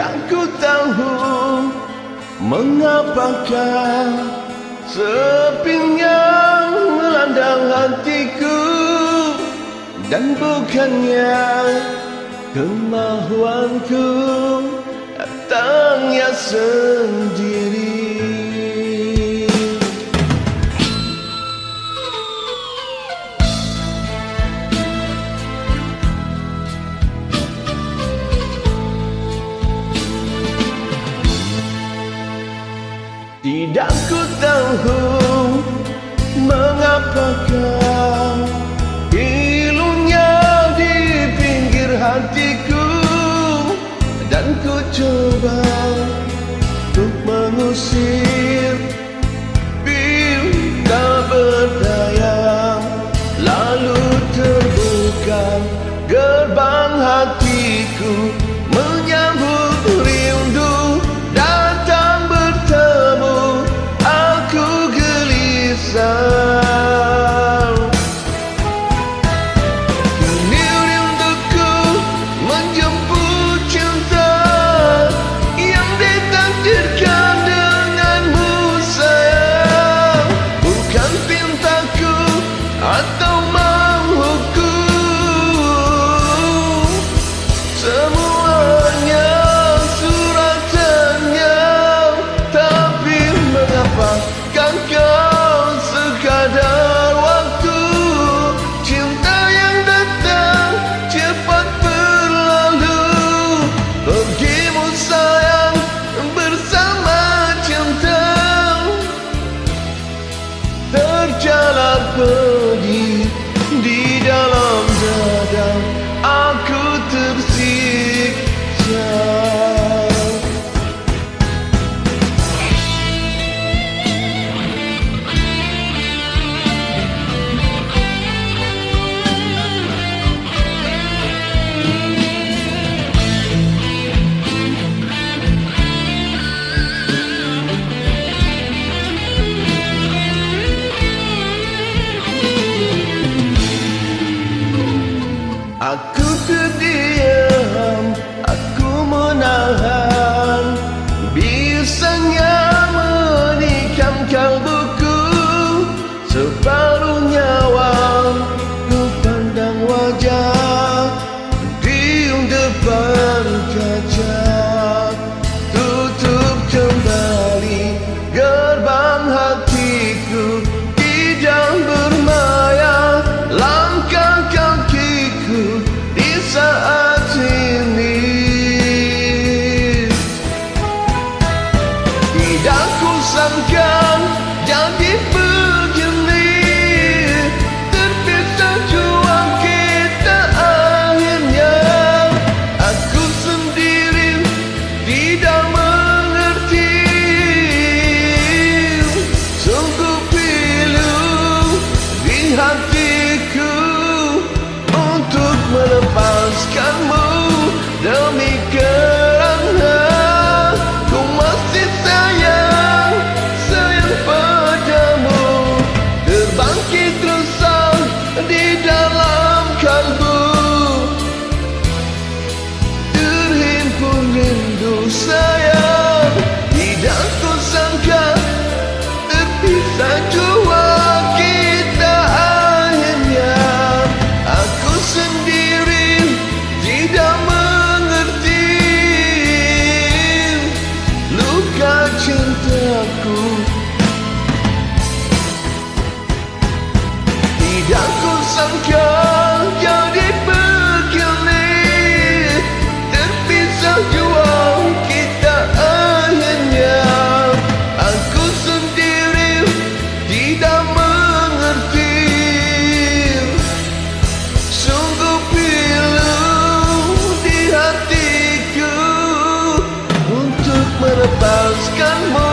Tidak ku tahu mengapakah sepinya melanda hatiku, dan bukannya kemahuanku datangnya sendiri. Tidak ku tahu mengapakah pilunya di pinggir hatiku, dan ku coba untuk mengusir, bila tak berdaya. Lalu terbuka gerbang hatiku menyambut rindu. Datang bertemu, aku gelisah. Kini rinduku menjemput cinta yang ditakdirkan denganmu sayang. Bukan pintaku atau mahuku, semuanya suratannya. Tapi mengapakah kau sekadar waktu, cinta yang datang cepat berlalu. Pergimu sayang bersama cinta, terjalar pedih di dalam dada, aku tersiksa. Aku terdiam, aku menahan, bisanya menikam kalbuku. Separuh nyawa ku pandang wajah di depan kaca. Tutup kembali gerbang hatiku, tidak bermaya langkah kakiku di saat ini. Tidak ku sangka jadi begini, terpisah jua kita akhirnya. Aku sendiri tidak mengerti, sungguh pilu di hatiku untuk melepaskanmu. Demi kerana ku masih sayang, sayang padamu. Terbangkit rasa di dalam kalbu, terhimpun rindu sayang. Tidak ku sangka terpisah jua kita akhirnya. Aku sendiri tidak mengerti luka cintaku. Tidak ku sangka jadi begini, terpisah jua kita akhirnya. Aku sendiri tidak mengerti, sungguh pilu di hatiku untuk melepaskanmu.